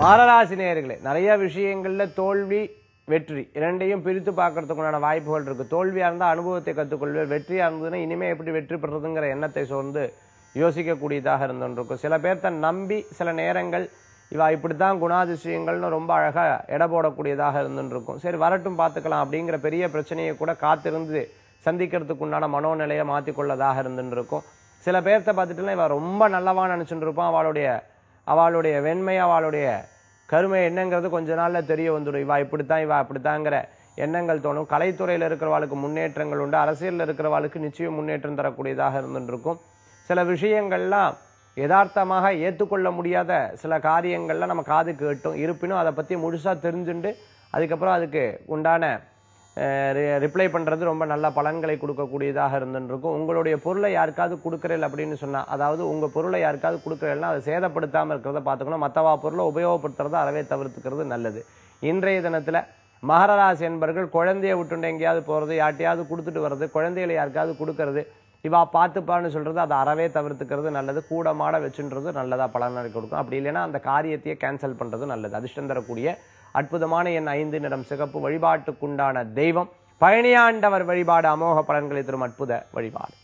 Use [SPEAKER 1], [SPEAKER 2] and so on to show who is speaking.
[SPEAKER 1] மகராசி நேயர்களே, நிறைய விஷயங்கள்ல தோல்வி வெற்றி இரண்டையும் பிரித்து பார்க்கறதுக்குண்டான வாய்ப்புகள் இருக்கு. தோல்வியா இருந்தா அனுபவத்தை கற்றுக்கொள்வேன், வெற்றியா இருந்ததுன்னா இனிமே எப்படி வெற்றி பெறதுங்கிற எண்ணத்தை சோர்ந்து யோசிக்கக்கூடியதாக இருந்துருக்கும். சில பேர்த்த நம்பி சில நேரங்கள் இவா இப்படித்தான் குணாதிசயங்கள்னு ரொம்ப அழகா எடை போடக்கூடியதாக இருந்துருக்கும். சரி வரட்டும் பார்த்துக்கலாம் அப்படிங்கிற பெரிய பிரச்சனையை கூட காத்திருந்து சந்திக்கிறதுக்கு உண்டான மனோநிலையை மாற்றிக்கொள்ளதாக இருந்துருக்கும். சில பேர்த்த பார்த்துட்டுலாம் இவ ரொம்ப நல்லவா நினைச்சுட்டு இருப்பான். அவளுடைய வெண்மை அவளுடைய கருமை என்னங்கிறது கொஞ்ச நாள்ல தெரிய வந்துடும். இவா அப்படித்தாங்கிற எண்ணங்கள் தோணும். கலைத்துறையில் இருக்கிறவாளுக்கு முன்னேற்றங்கள் உண்டு. அரசியலில் இருக்கிறவாளுக்கு நிச்சயம் முன்னேற்றம் தரக்கூடியதாக இருந்துருக்கும். சில விஷயங்கள்லாம் யதார்த்தமாக ஏற்றுக்கொள்ள முடியாத சில காரியங்கள்லாம் நம்ம காது கேட்டும். இருப்பினும் அதை பற்றி முழுசாக தெரிஞ்சுண்டு அதுக்கப்புறம் அதுக்கு உண்டான ரிப்ளை பண்ணுறது ரொம்ப நல்ல பலன்களை கொடுக்கக்கூடியதாக இருந்துருக்கும். உங்களுடைய பொருளை யாருக்காவது கொடுக்குறேன் அப்படின்னு சொன்னால், அதாவது உங்கள் பொருளை யாருக்காவது கொடுக்குறேன்னா அதை சேதப்படுத்தாமல் இருக்கிறத பார்த்துக்கணும். மற்றவா பொருளை உபயோகப்படுத்துறதை அறவே தவிர்த்துக்கிறது நல்லது. இன்றைய தினத்தில் மகர ராசி என்பர்கள் குழந்தைய விட்டுண்டு எங்கேயாவது போகிறது, யார்ட்டையாவது கொடுத்துட்டு வர்றது, குழந்தைகளை யாருக்காவது கொடுக்கறது, இவா பார்த்துப்பான்னு சொல்கிறது அதை அறவே தவிர்த்துக்கிறது நல்லது. கூட மாட வச்சுன்றது நல்லதாக பலனை கொடுக்கும். அப்படி இல்லைன்னா அந்த காரியத்தையே கேன்சல் பண்ணுறது நல்லது. அதிர்ஷ்டம் தரக்கூடிய அற்புதமான எண் 5, நிறம் சிகப்பு. வழிபாட்டுக்குண்டான தெய்வம் பழனியாண்டவர் வழிபாடு. அமோக பலன்களை தரும் அற்புத வழிபாடு.